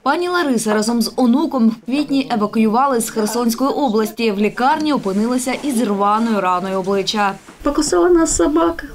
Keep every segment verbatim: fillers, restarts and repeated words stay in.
Пані Лариса разом з онуком в квітні евакуювали з Херсонської області. В лікарні опинилася із рваною раною обличчя. Покусала нас собака.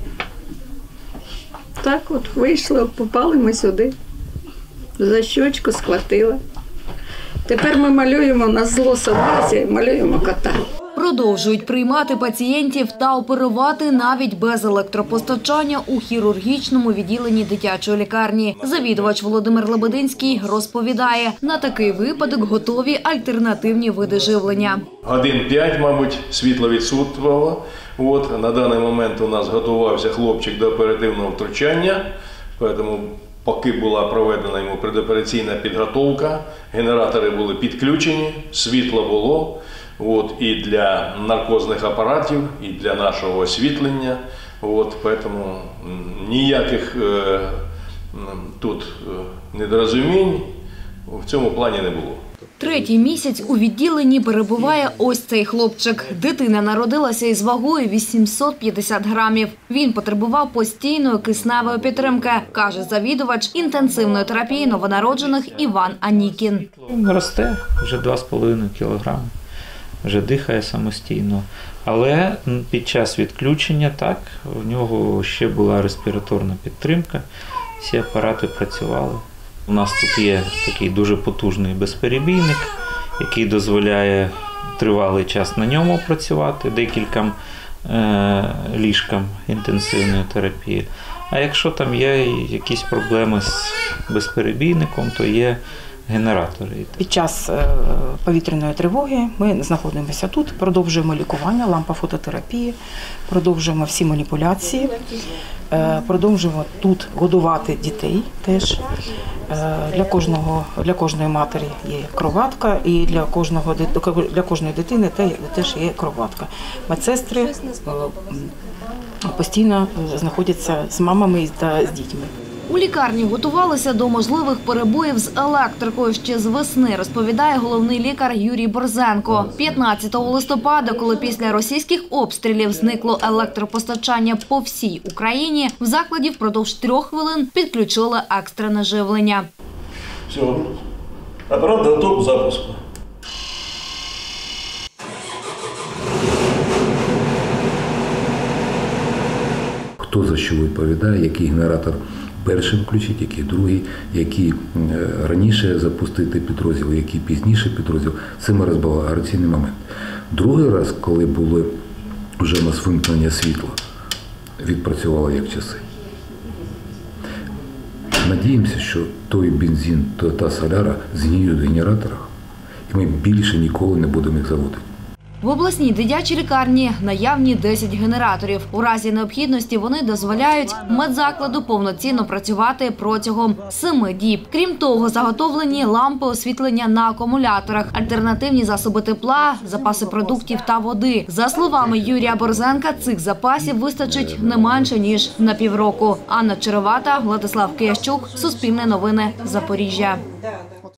Так от вийшло, попали ми сюди. За щочку схватила. Тепер ми малюємо на зло собаці, малюємо кота. Продовжують приймати пацієнтів та оперувати навіть без електропостачання у хірургічному відділенні дитячої лікарні. Завідувач Володимир Лебединський розповідає, на такий випадок готові альтернативні види живлення. Годин п'ять, мабуть, світло відсутствувало. От, на даний момент у нас готувався хлопчик до оперативного втручання, тому поки була проведена йому предопераційна підготовка, генератори були підключені, світло було. От, і для наркозних апаратів, і для нашого освітлення. От, тому ніяких е, тут недорозумінь в цьому плані не було. Третій місяць у відділенні перебуває ось цей хлопчик. Дитина народилася із вагою вісімсот п'ятдесят грамів. Він потребував постійної кисневої підтримки, каже завідувач інтенсивної терапії новонароджених Іван Анікін. Він росте вже два з половиною кілограми. Вже дихає самостійно. Але під час відключення, так, в нього ще була респіраторна підтримка, всі апарати працювали. У нас тут є такий дуже потужний безперебійник, який дозволяє тривалий час на ньому працювати, декільком е, ліжкам інтенсивної терапії. А якщо там є якісь проблеми з безперебійником, то є генератори. Під час повітряної тривоги ми знаходимося тут, продовжуємо лікування, лампа-фототерапії, продовжуємо всі маніпуляції, продовжуємо тут годувати дітей теж. Для кожного, для кожної матері є кроватка і для кожного для кожної дитини теж є кроватка. Медсестри постійно знаходяться з мамами та з дітьми. У лікарні готувалися до можливих перебоїв з електрикою ще з весни, розповідає головний лікар Юрій Борзенко. п'ятнадцятого листопада, коли після російських обстрілів зникло електропостачання по всій Україні, в закладі впродовж трьох хвилин підключили екстрене живлення. Все, апарат готов к запуску. Хто за що відповідає, який генератор першим включити, який другий, який раніше запустити підрозділ, який пізніше підрозділ. Це ми розбивали гараційний момент. Другий раз, коли було вже у нас вимкнення світла, відпрацювало як часи. Надіємося, що той бензин, та соляра згниють в генераторах, і ми більше ніколи не будемо їх заводити. В обласній дитячій лікарні наявні десять генераторів. У разі необхідності вони дозволяють медзакладу повноцінно працювати протягом семи діб. Крім того, заготовлені лампи освітлення на акумуляторах, альтернативні засоби тепла, запаси продуктів та води. За словами Юрія Борзенка, цих запасів вистачить не менше, ніж на півроку. Анна Черевата, Владислав Киящук, Суспільне новини, Запоріжжя.